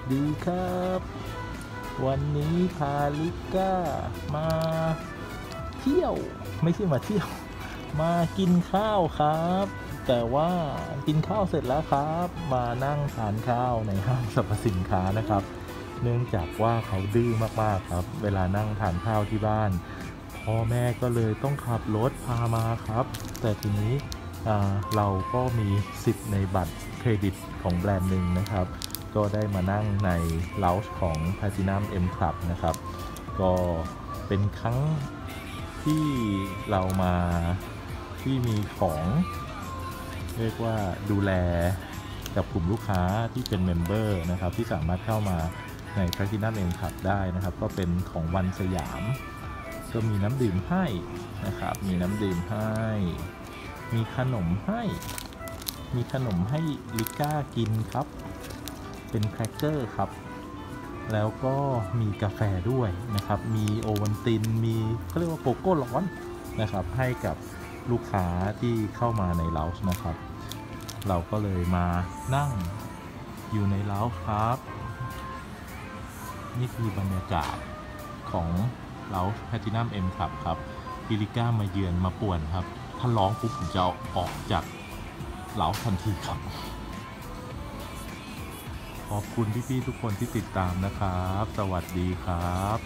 ดีครับวันนี้พาลิก้ามาเที่ยวไม่ใช่มาเที่ยวมากินข้าวครับแต่ว่ากินข้าวเสร็จแล้วครับมานั่งทานข้าวในห้างสรรพสินค้านะครับเนื่องจากว่าเขาดื้อมากๆครับเวลานั่งทานข้าวที่บ้านพ่อแม่ก็เลยต้องขับรถพามาครับแต่ทีนี้เราก็มีสิทธิ์ในบัตรเครดิตของแบรนด์หนึ่งนะครับก็ได้มานั่งในเลาจ์ของ Platinum M Club นะครับก็เป็นครั้งที่เรามาที่มีของเรียกว่าดูแลกับกลุ่มลูกค้าที่เป็นเมมเบอร์นะครับที่สามารถเข้ามาใน Platinum M Club ได้นะครับก็เป็นของวันสยามก็มีน้ำดื่มให้นะครับมีน้ำดื่มให้มีขนมให้ลิก้ากินครับเป็นแครกเกอร์ครับแล้วก็มีกาแฟด้วยนะครับมีโอวัลตินมีเขาเรียกว่าโกโก้ร้อนนะครับให้กับลูกค้าที่เข้ามาในเลาจ์นะครับเราก็เลยมานั่งอยู่ในเลาจ์ครับนี่คือบรรยากาศของเลาจ์ Platinum M Club ครับพิลิก้ามาเยือนมาป่วนครับถ้าร้องปุ๊บผมจะออกจากเลาจ์ทันทีครับขอบคุณพี่ๆทุกคนที่ติดตามนะครับสวัสดีครับ